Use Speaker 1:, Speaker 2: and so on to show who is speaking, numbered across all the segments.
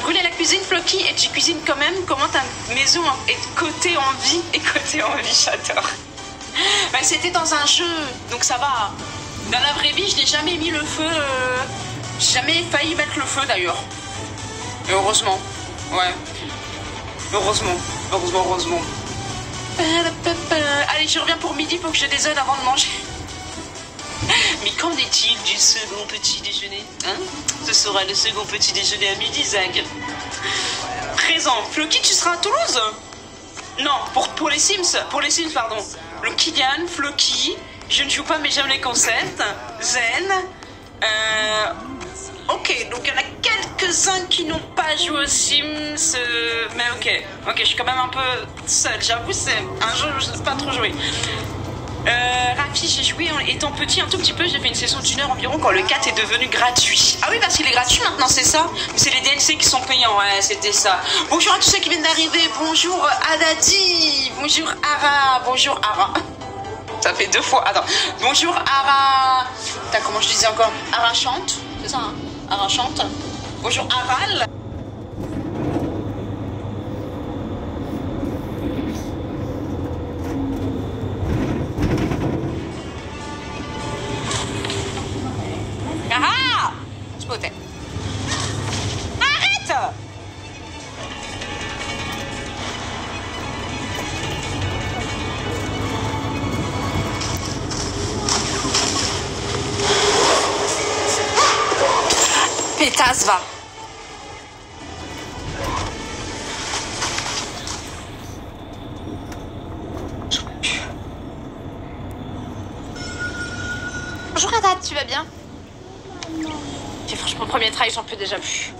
Speaker 1: brûlé la cuisine, Floki, et tu cuisines quand même. Comment ta maison est cotée en vie? Et cotée en vie, j'adore. Bah, c'était dans un jeu, donc ça va. Dans la vraie vie, je n'ai jamais mis le feu. J'ai jamais failli mettre le feu d'ailleurs. Et heureusement. Ouais. Heureusement. Heureusement. Allez, je reviens pour midi, faut que je déjeune avant de manger. Mais qu'en est-il du second petit déjeuner, hein? Ce sera le second petit déjeuner à midi, Zag. Présent. Floki, tu seras à Toulouse? Non, pour les Sims. Pour les Sims, pardon. Le Kylian, Floki, je ne joue pas mais j'aime les concepts. Zen. Ok, donc il y en a quelques-uns qui n'ont pas joué aux Sims. Mais ok, je suis quand même un peu seule. J'avoue, c'est un jeu où je ne sais pas trop jouer. Rafi, j'ai joué en étant petit un tout petit peu, j'ai fait une session d'une heure environ quand le 4 est devenu gratuit. Ah oui, parce qu'il est gratuit maintenant, c'est ça? C'est les DLC qui sont payants, ouais, c'était ça. Bonjour à tous ceux qui viennent d'arriver, bonjour Adati, bonjour Ara, bonjour Ara. Ça fait 2 fois, attends. Bonjour Ara. Putain, comment je disais encore? Ara chante, c'est ça, hein? Ara chante. Bonjour Aral. Ah! Spoté. Arrête! Pétasse, va. Bonjour Adat, tu vas bien? Ok, franchement, premier travail, j'en peux déjà plus.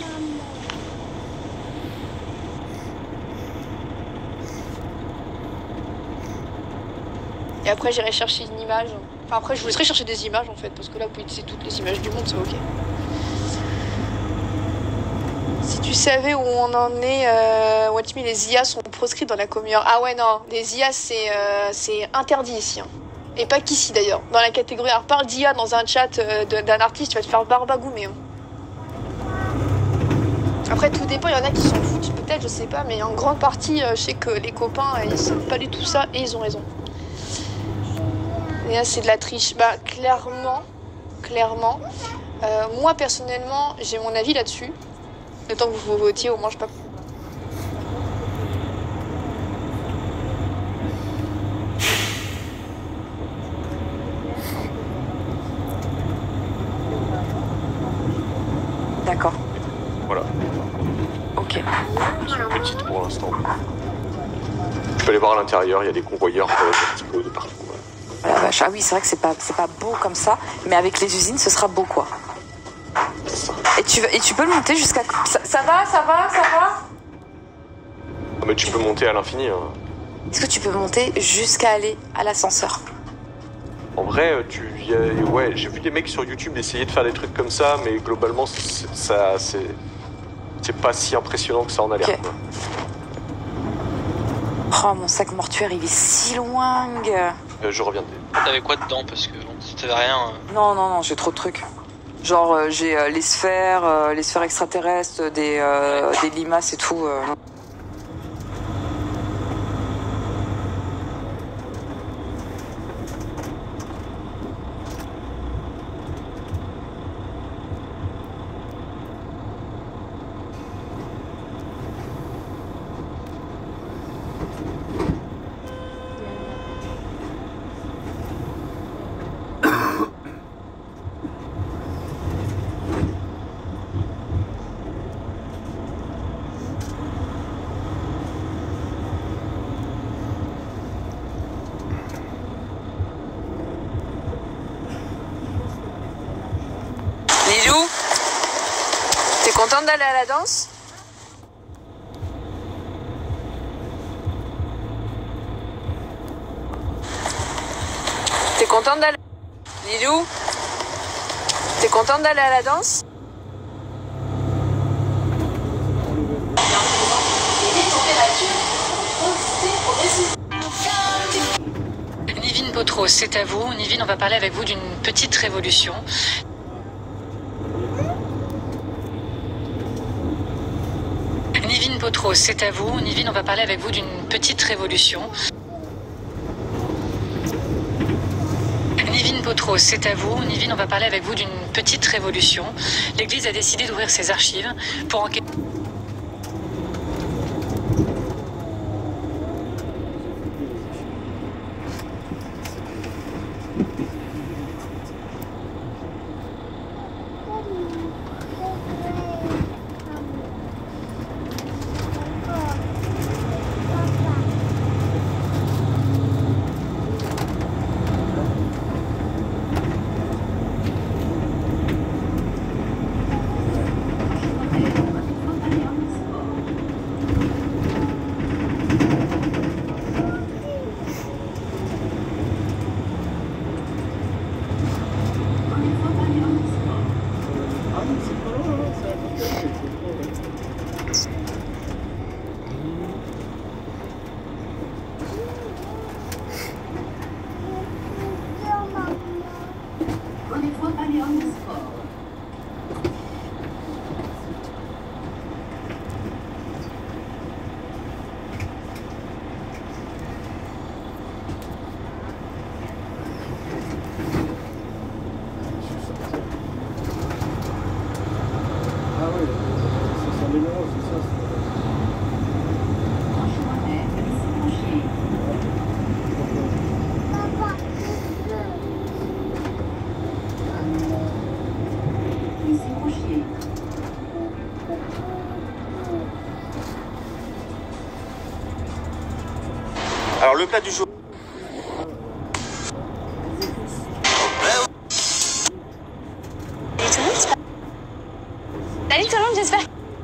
Speaker 2: Et après, j'irai chercher une image. Enfin, après, je vous laisserai chercher des images en fait, parce que là, vous pouvez utiliser toutes les images du monde, c'est ok. Si tu savais où on en est, Watchme, les IA sont proscrites dans la commune. Ah ouais, non, les IA, c'est interdit ici. Hein. Et pas qu'ici d'ailleurs. Dans la catégorie, alors parle d'IA dans un chat d'un artiste, tu vas te faire barbagoumer. Hein. Après, tout dépend, il y en a qui s'en foutent peut-être, je sais pas, mais en grande partie, je sais que les copains, ils savent pas du tout ça et ils ont raison. Et là, c'est de la triche. Bah, clairement, moi personnellement, j'ai mon avis là-dessus. Le temps que vous votiez, au moins, je sais pas.
Speaker 3: D'accord.
Speaker 4: Voilà.
Speaker 3: Ok.
Speaker 4: C'est une petite pour l'instant. Je peux aller voir à l'intérieur, il y a des convoyeurs un petit peu de partout.
Speaker 3: Oh la vache. Ah oui, c'est vrai que c'est pas beau comme ça, mais avec les usines, ce sera beau quoi. Et tu peux le monter jusqu'à... Ça va
Speaker 4: Ah, mais tu peux monter à l'infini. Hein.
Speaker 3: Est-ce que tu peux monter jusqu'à aller à l'ascenseur?
Speaker 4: En vrai, ouais, j'ai vu des mecs sur YouTube essayer de faire des trucs comme ça, mais globalement, c'est pas si impressionnant que ça en a l'air.
Speaker 3: Okay. Oh, mon sac mortuaire, il est si loin.
Speaker 4: Je reviens.
Speaker 5: T'avais quoi dedans? Parce que bon, si t'avais rien...
Speaker 3: Non, j'ai trop de trucs. Genre, j'ai les sphères extraterrestres, des limaces et tout. Lilou, t'es contente d'aller à la danse? T'es contente d'aller... Lilou, t'es contente d'aller à la danse?
Speaker 6: Nivine Potros, c'est à vous. Nivine, on va parler avec vous d'une petite révolution. Nivine Potros, c'est à vous. Nivine, on va parler avec vous d'une petite révolution. Nivine Potros, c'est à vous. Nivine, on va parler avec vous d'une petite révolution. L'Église a décidé d'ouvrir ses archives pour enquêter.
Speaker 7: Alors le plat du jour.
Speaker 2: Salut tout le monde, j'espère.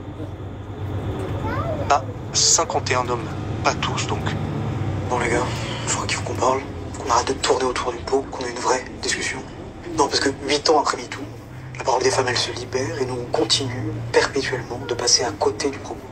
Speaker 7: Ah, 51 hommes. Pas tous donc.
Speaker 8: Bon les gars, je crois qu'il faut qu'on parle, qu'on arrête de tourner autour du pot, qu'on ait une vraie discussion. Non, parce que 8 ans après MeToo, la parole des femmes elle se libère et nous on continue perpétuellement de passer à côté du propos.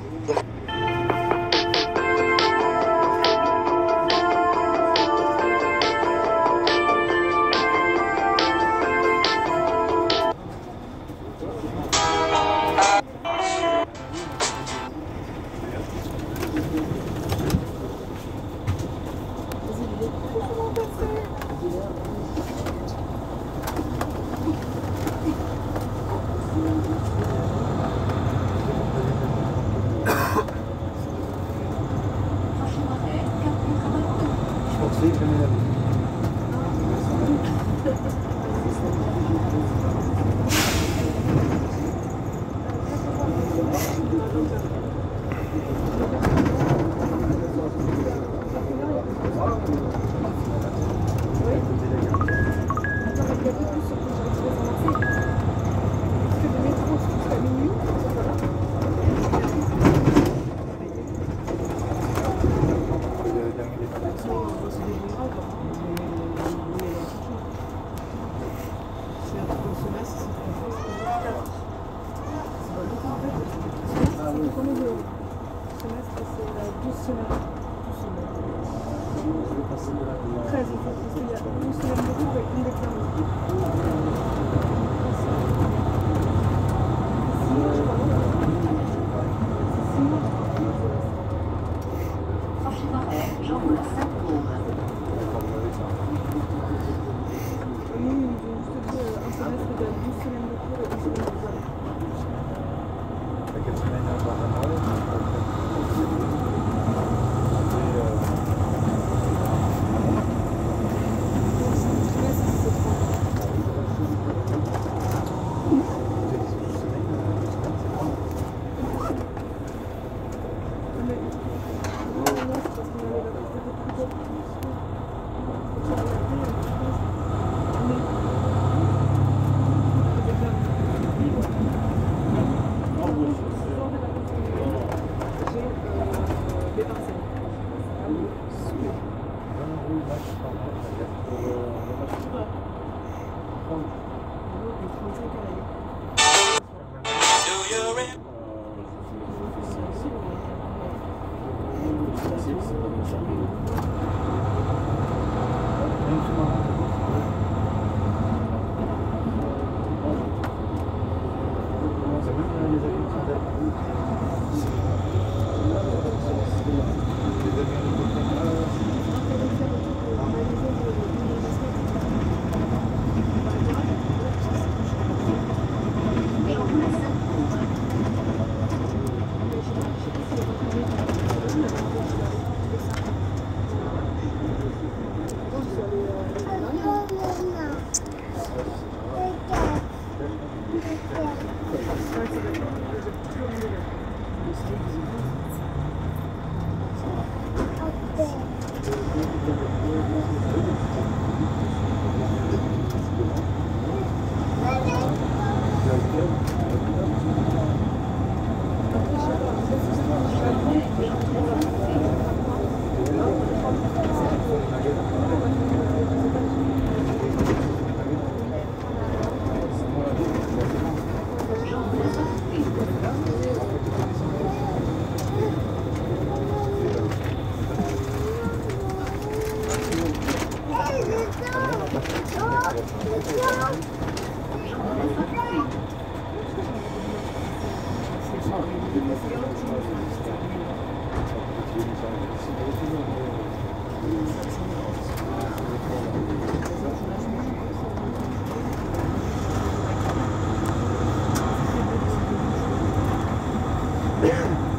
Speaker 9: Yeah.